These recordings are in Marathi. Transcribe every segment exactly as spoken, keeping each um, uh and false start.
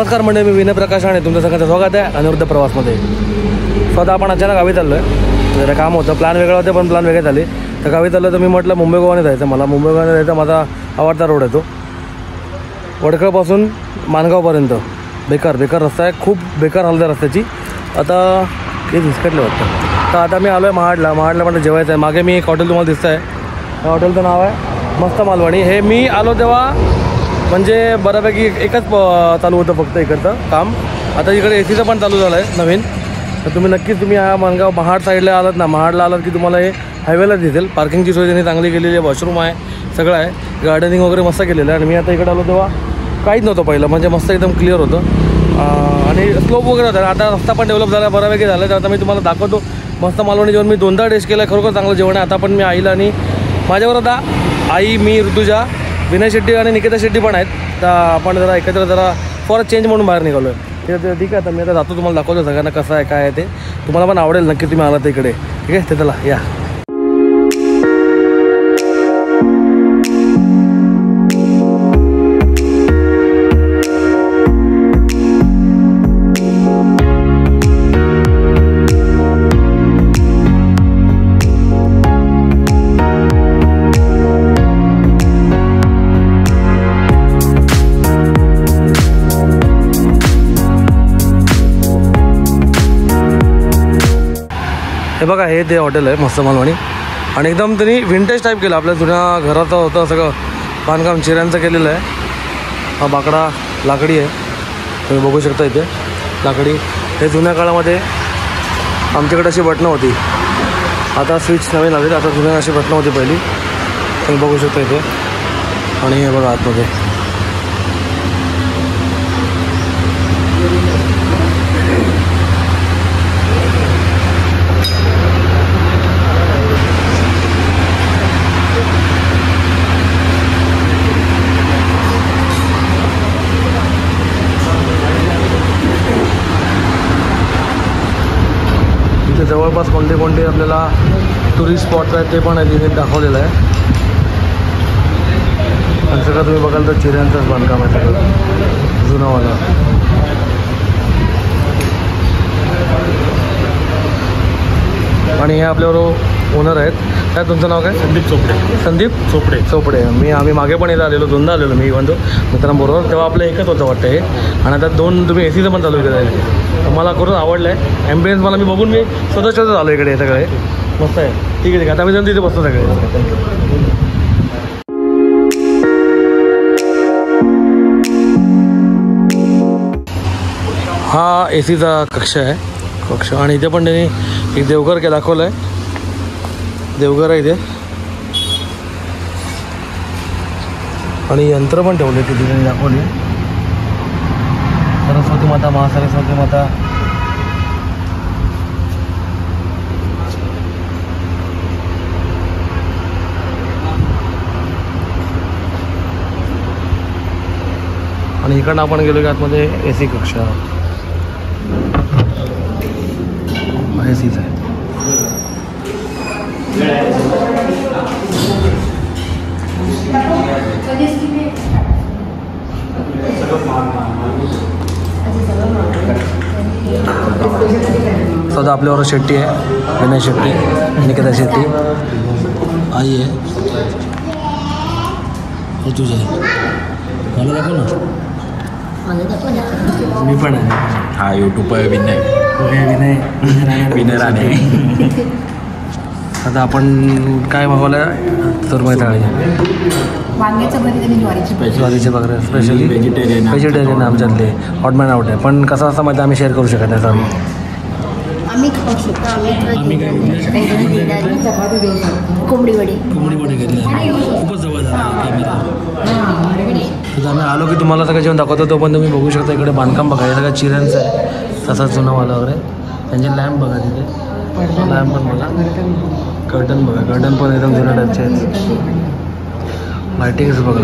नमस्कार म्हणजे मी विनय प्रकाश आणि तुमचं सगळ्यांचं स्वागत आहे अनिरुद्ध प्रवासमध्ये. स्वतः आपण अचानक गावी चाललो आहे. जरा काम होतं, प्लॅन वेगळा होते पण प्लॅन वेगळे झाले. तर गावी चाललो तर मी म्हटलं मुंबई गोवाने जायचं. मला मुंबई गोवाने जायचं माझा आवडता रोड आहे तो. वडखळपासून माणगावपर्यंत बेकार बेकार रस्ता आहे, खूप बेकार हालत आहे रस्त्याची. आता हे विस्कटले वाटतं. तर आता मी आलो आहे महाडला. महाडला म्हटलं जेवायचं आहे. मागे मी एक हॉटेल तुम्हाला दिसतं आहे, त्या हॉटेलचं नाव आहे मस्त मालवणी. हे मी आलो तेव्हा म्हणजे बऱ्यापैकी एकच चालू होतं फक्त इकडचं काम. आता इकडे ए सीचं पण चालू झालं आहे नवीन. तर तुम्ही नक्कीच तुम्ही हा माणगाव महाड साईडला आलात ना, महाडला आलात की तुम्हाला हे हायवेला दिसेल. पार्किंगची सोय त्यांनी चांगली केलेली आहे, वॉशरूम आहे, सगळं आहे, गार्डनिंग वगैरे मस्त केलेलं आहे. आणि मी आता इकडे आलो तेव्हा काहीच नव्हतं पहिलं, म्हणजे मस्त एकदम क्लिअर होतं आणि स्लोप वगैरे होता. आता रस्ता पण डेव्हलप झाला, बऱ्यापैकी झाला. तर आता मी तुम्हाला दाखवतो मस्त मालवणी जेवण. मी दोनदा टेस्ट केलं आहे, खरोखर चांगलं जेवण आहे. आता पण मी आईला आणि माझ्यावर आता आई, मी, ऋतुजा, विनय शेट्टी आणि निकिता शेट्टी पण आहेत. तर आपण जरा एकत्र जरा फॉर चेंज म्हणून बाहेर निघालो आहे. ते ठीक आहे. आता मी आता जातो, तुम्हाला दाखवतो सगळ्यांना कसं आहे काय आहे ते. तुम्हाला पण आवडेल नक्की तुम्ही आलात इकडे. ठीक आहे, ते चला या. हे बघा, हे ते हॉटेल आहे मस्त मालवणी. आणि एकदम त्यांनी विंटेज टाईप केलं. आपल्या जुन्या घराचं होतं सगळं बांधकाम चिऱ्यांचं केलेलं आहे. हा बाकडा लाकडी आहे, तुम्ही बघू शकता इथे लाकडी. हे जुन्या काळामध्ये आमच्याकडे अशी बटणं होती, आता स्विच नवीन आले. आता जुन्या अशी बटणं होती पहिली, तुम्ही बघू शकता इथे. आणि हे बघा आतमध्ये जवळपास कोणते कोणते आपल्याला टुरिस्ट स्पॉट्स आहेत ते पण आहे तिथे दाखवलेलं आहे. आणि सगळं तुम्ही बघाल तर चिऱ्यांचंच बांधकाम आहे सगळं जुनावाला. आणि हे आपल्याबरोबर ओनर आहेत. काय तुमचं नाव काय? संदीप चोपडे. संदीप चोपडे चोपडे मी आम्ही मागे पण इथं आलेलो, दोनदा आलेलो मी इव्हन तो मित्रांबरोबर. तेव्हा आपलं एकच होतं वाटतं हे. आणि आता दोन तुम्ही ए सीचं पण चालू केलं आहे. मला करून आवडलं आहे ॲम्बियन्स. मला मी बघून मी स्वतः स्वतः आलो इकडे. सगळे मस्त आहे. ठीक आहे ठीक आहे. आता मी जाऊन तिथे बसतो सगळे. हा ए सीचा कक्ष आहे कक्ष. आणि इथे पण त्यांनी एक देवघर के दाखवलं आहे. देवघर आहे इथे. आणि यंत्र पण ठेवले तिथे त्यांनी दाखवली. सरस्वती माता, महासरस्वती माता. आणि इकडनं आपण गेलो की आतमध्ये ए सी कक्ष ए सीच आहे. सध्या आपल्यावर शेट्टी आहे, विनय शेट्टी, निकिता शेट्टी, आई आहे, तुझे मला दाखव ना. मी पण आहे. हा यूट्यूब आहे विनय विनय विनय राणे. आता आपण काय मागवलं? सुरमई थाळी, वांग्याचं भरीत आणि ज्वारीची भाजी. ज्वारीचे बघा स्पेशली व्हेजिटेरियन व्हेजिटेरियन आमच्यातले हॉटमॅन आउट आहे. पण कसं असं माहिती आम्ही शेअर करू शकत नाही. आम्ही आम्ही खाऊ शकतो. आम्ही कोंबडी वडी कोंबडी वडे घेतले, खूपच जवळ झाला. तर आम्ही आलो की तुम्हाला सगळं जेवण दाखवतो. तो पण तुम्ही बघू शकता. इकडे बांधकाम बघा, हे सगळं चिऱ्यांचं आहे, तसाच जुनावाला वगैरे. त्यांचे लॅम्प बघा तिथे, लॅम्प पण बघा, कर्टन बघा, कर्टन पण एकदम जुन्या टाईपचे आहेत. लायटिंग्स बघा.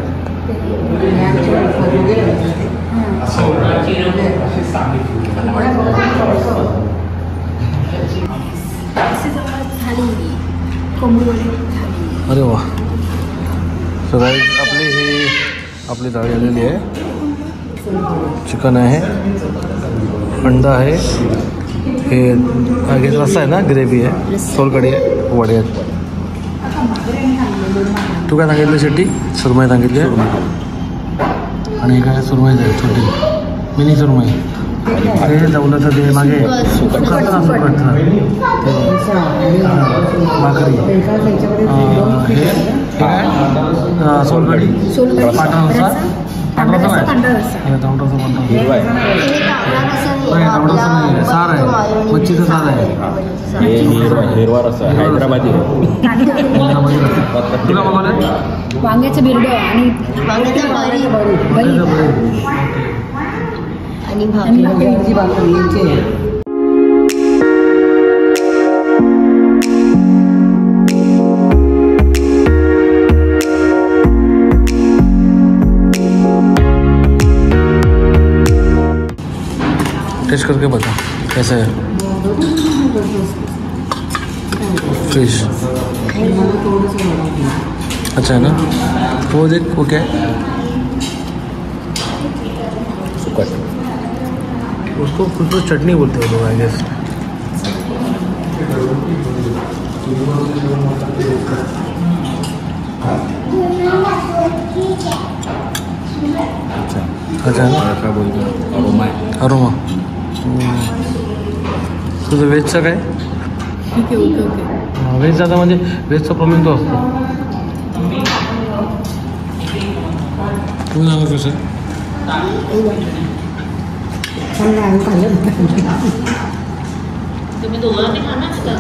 अरे वा. सो गाईज आपली ही आपली थाळी आलेली आहे. चिकन आहे, अंडा आहे, हे आगे रस्सा आहे ना, ग्रेव्ही आहे, सोलकढी आहे, वडे आहेत. तू काय सांगितलं शेट्टी? सुरमई सांगितली आहे आणि हे काय सुरमई आहे छोटी मिनी सुरमई. हे जवलं तर ते मागे सुकटचं सुकटचं भाकरी. हे काय सोलकढी पांढरा रस्सा. पांढरा रस्सा आहे तांबडा रस्सा म्हणतो. नाही तांबडा रस्सा नाही आहे, सार आहे, मच्छीचं सार आहे. हिरवा रस्सा हैदराबादी. तुला बघायला वांग्याचं बिरडं आणि वांग्याचं भरीत आणि भाकरी भाकरी. टेस्ट करके बता कैसा है फिश. अच्छा है ना. वो देख वो क्या है, सुकट. उसको कुछ तो चटनी बोलते हैं लोग आई गेस. अच्छा है ना. काय बोलतो अरोमा आहे. अरोमा. तुझं व्हेजचं काय? ठीक आहे ओके ओके. व्हेज आता म्हणजे व्हेजचा प्रॉब्लेम तो असतो. तुम्ही सांगा कसं तुम्ही दोघांनी खाणार का?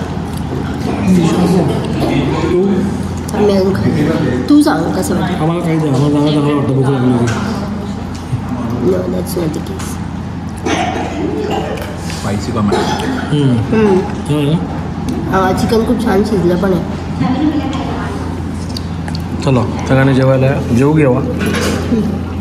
तू सांग कसं वाटतं. आम्हाला काही द्या, आम्हाला जागा चांगलं वाटतं भूक लागली. No, that's not the case. Spicy कमी. हो ना. हा चिकन खूप छान शिजलं पण आहे. चला सगळ्यांनी जेवायला जेवू घ्यावा.